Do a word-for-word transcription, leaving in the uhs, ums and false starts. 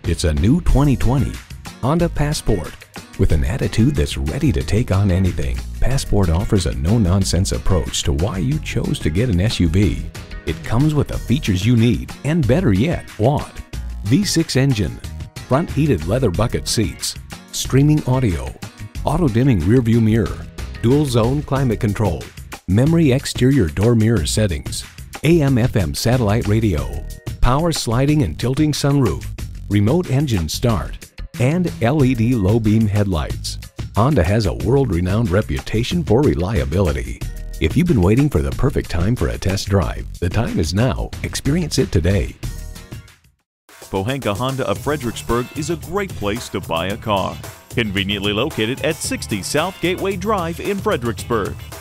It's a new twenty twenty Honda Passport. With an attitude that's ready to take on anything, Passport offers a no-nonsense approach to why you chose to get an S U V. It comes with the features you need, and better yet, want. V six engine, front heated leather bucket seats, streaming audio, auto-dimming rearview mirror, dual-zone climate control, memory exterior door mirror settings, A M F M satellite radio, power sliding and tilting sunroof, remote engine start, and L E D low beam headlights. Honda has a world-renowned reputation for reliability. If you've been waiting for the perfect time for a test drive, the time is now. Experience it today. Pohanka Honda of Fredericksburg is a great place to buy a car. Conveniently located at sixty South Gateway Drive in Fredericksburg.